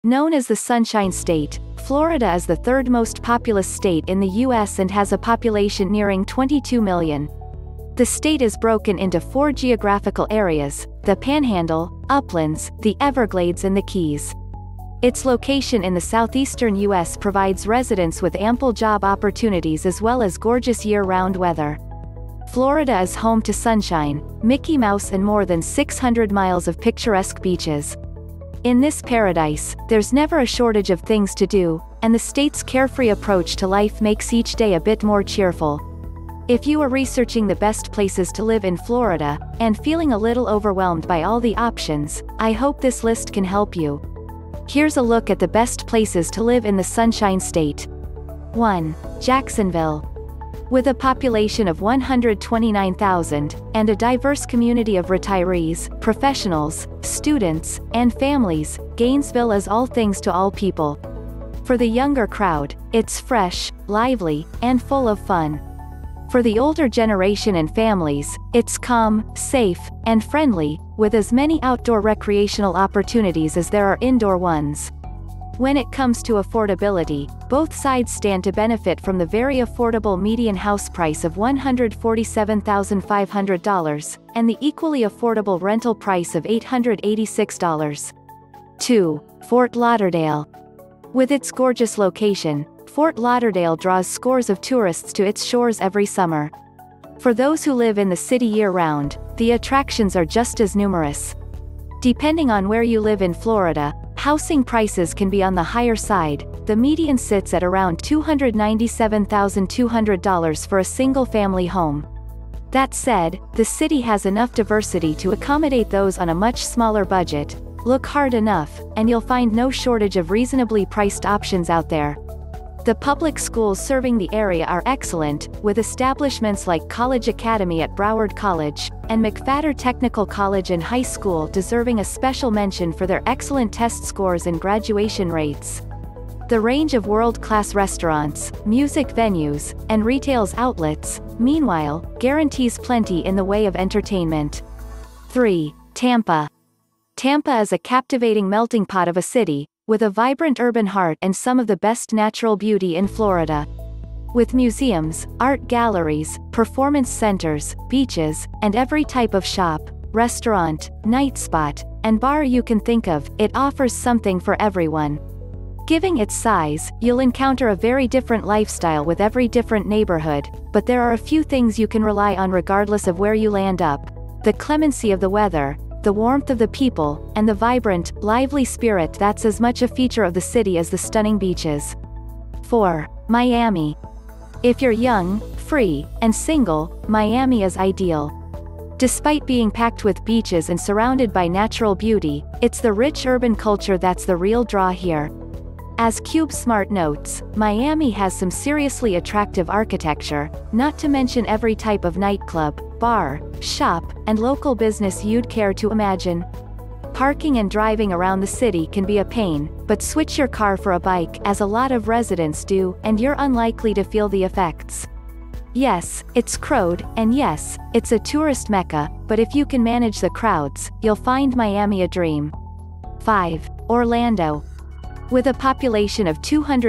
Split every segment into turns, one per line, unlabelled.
Known as the Sunshine State, Florida is the third most populous state in the U.S. and has a population nearing 22 million. The state is broken into 4 geographical areas: the Panhandle, Uplands, the Everglades and the Keys. Its location in the southeastern U.S. provides residents with ample job opportunities as well as gorgeous year-round weather. Florida is home to sunshine, Mickey Mouse and more than 600 miles of picturesque beaches. In this paradise, there's never a shortage of things to do, and the state's carefree approach to life makes each day a bit more cheerful. If you are researching the best places to live in Florida, and feeling a little overwhelmed by all the options, I hope this list can help you. Here's a look at the best places to live in the Sunshine State. 1. Jacksonville. With a population of 129,000, and a diverse community of retirees, professionals, students, and families, Gainesville is all things to all people. For the younger crowd, it's fresh, lively, and full of fun. For the older generation and families, it's calm, safe, and friendly, with as many outdoor recreational opportunities as there are indoor ones. When it comes to affordability, both sides stand to benefit from the very affordable median house price of $147,500, and the equally affordable rental price of $886. 2. Fort Lauderdale. With its gorgeous location, Fort Lauderdale draws scores of tourists to its shores every summer. For those who live in the city year-round, the attractions are just as numerous. Depending on where you live in Florida, housing prices can be on the higher side. The median sits at around $297,200 for a single-family home. That said, the city has enough diversity to accommodate those on a much smaller budget. Look hard enough, and you'll find no shortage of reasonably priced options out there. The public schools serving the area are excellent, with establishments like College Academy at Broward College, and McFadder Technical College and High School deserving a special mention for their excellent test scores and graduation rates. The range of world-class restaurants, music venues, and retail outlets, meanwhile, guarantees plenty in the way of entertainment. 3. Tampa. Tampa is a captivating melting pot of a city, with a vibrant urban heart and some of the best natural beauty in Florida. With museums, art galleries, performance centers, beaches, and every type of shop, restaurant, night spot, and bar you can think of, it offers something for everyone. Given its size, you'll encounter a very different lifestyle with every different neighborhood, but there are a few things you can rely on regardless of where you land up: the clemency of the weather, the warmth of the people, and the vibrant, lively spirit that's as much a feature of the city as the stunning beaches. 4. Miami. If you're young, free, and single, Miami is ideal. Despite being packed with beaches and surrounded by natural beauty, it's the rich urban culture that's the real draw here. As CubeSmart notes, Miami has some seriously attractive architecture, not to mention every type of nightclub, bar, shop, and local business you'd care to imagine. Parking and driving around the city can be a pain, but switch your car for a bike, as a lot of residents do, and you're unlikely to feel the effects. Yes, it's crowded, and yes, it's a tourist mecca, but if you can manage the crowds, you'll find Miami a dream. 5. Orlando. With a population of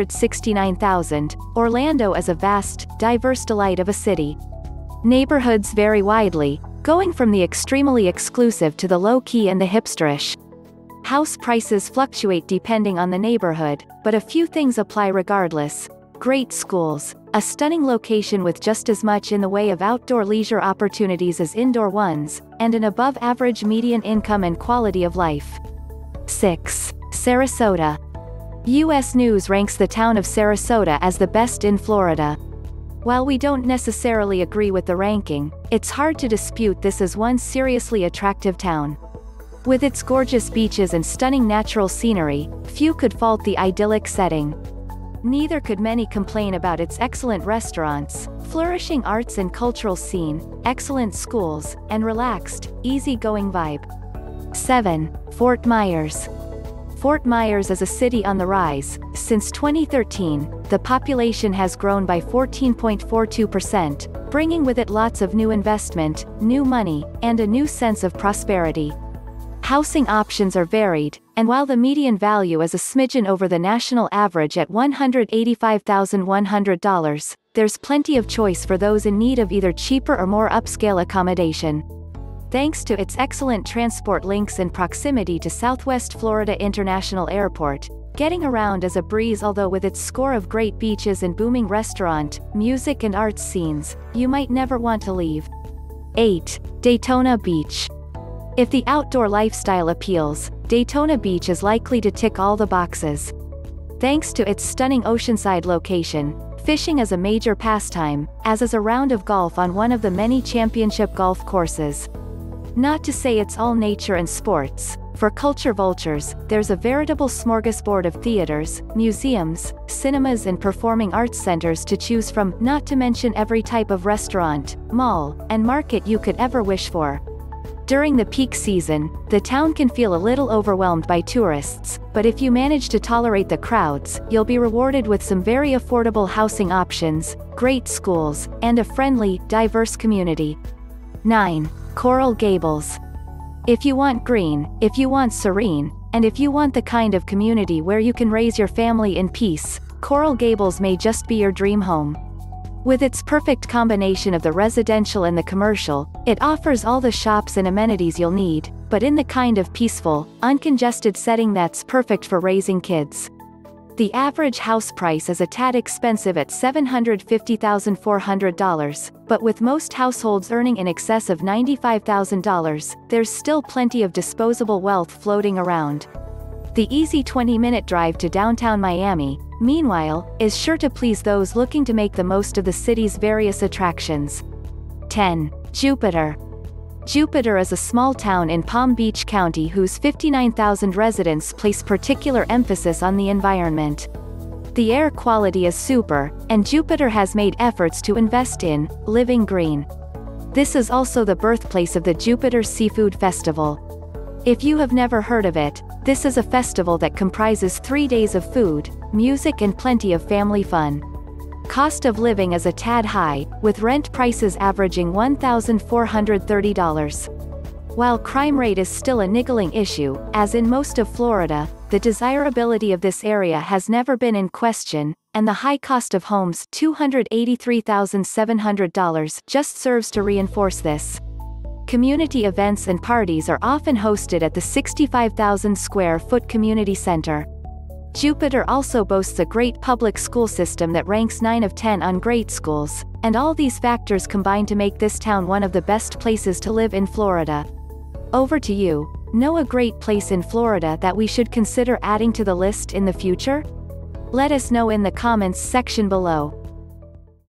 269,000, Orlando is a vast, diverse delight of a city. Neighborhoods vary widely, going from the extremely exclusive to the low-key and the hipsterish. House prices fluctuate depending on the neighborhood, but a few things apply regardless. Great schools, a stunning location with just as much in the way of outdoor leisure opportunities as indoor ones, and an above-average median income and quality of life. 6. Sarasota. U.S. News ranks the town of Sarasota as the best in Florida. While we don't necessarily agree with the ranking, it's hard to dispute this as one seriously attractive town. With its gorgeous beaches and stunning natural scenery, few could fault the idyllic setting. Neither could many complain about its excellent restaurants, flourishing arts and cultural scene, excellent schools, and relaxed, easy-going vibe. 7. Fort Myers. Fort Myers is a city on the rise. Since 2013, the population has grown by 14.42%, bringing with it lots of new investment, new money, and a new sense of prosperity. Housing options are varied, and while the median value is a smidgen over the national average at $185,100, there's plenty of choice for those in need of either cheaper or more upscale accommodation. Thanks to its excellent transport links and proximity to Southwest Florida International Airport, getting around is a breeze. Although with its score of great beaches and booming restaurant, music and arts scenes, you might never want to leave. 8. Daytona Beach. If the outdoor lifestyle appeals, Daytona Beach is likely to tick all the boxes. Thanks to its stunning oceanside location, fishing is a major pastime, as is a round of golf on one of the many championship golf courses. Not to say it's all nature and sports. For culture vultures, there's a veritable smorgasbord of theaters, museums, cinemas and performing arts centers to choose from, not to mention every type of restaurant, mall, and market you could ever wish for. During the peak season, the town can feel a little overwhelmed by tourists, but if you manage to tolerate the crowds, you'll be rewarded with some very affordable housing options, great schools, and a friendly, diverse community. 9. Coral Gables. If you want green, if you want serene, and if you want the kind of community where you can raise your family in peace, Coral Gables may just be your dream home. With its perfect combination of the residential and the commercial, it offers all the shops and amenities you'll need, but in the kind of peaceful, uncongested setting that's perfect for raising kids. The average house price is a tad expensive at $750,400, but with most households earning in excess of $95,000, there's still plenty of disposable wealth floating around. The easy 20-minute drive to downtown Miami, meanwhile, is sure to please those looking to make the most of the city's various attractions. 10. Jupiter. Jupiter is a small town in Palm Beach County whose 59,000 residents place particular emphasis on the environment. The air quality is super, and Jupiter has made efforts to invest in living green. This is also the birthplace of the Jupiter Seafood Festival. If you have never heard of it, this is a festival that comprises 3 days of food, music and plenty of family fun. Cost of living is a tad high, with rent prices averaging $1,430. While crime rate is still a niggling issue, as in most of Florida, the desirability of this area has never been in question, and the high cost of homes, $283,700, just serves to reinforce this. Community events and parties are often hosted at the 65,000 square foot community center. Jupiter also boasts a great public school system that ranks 9 of 10 on great schools, and all these factors combine to make this town one of the best places to live in Florida. Over to you. Know a great place in Florida that we should consider adding to the list in the future? Let us know in the comments section below.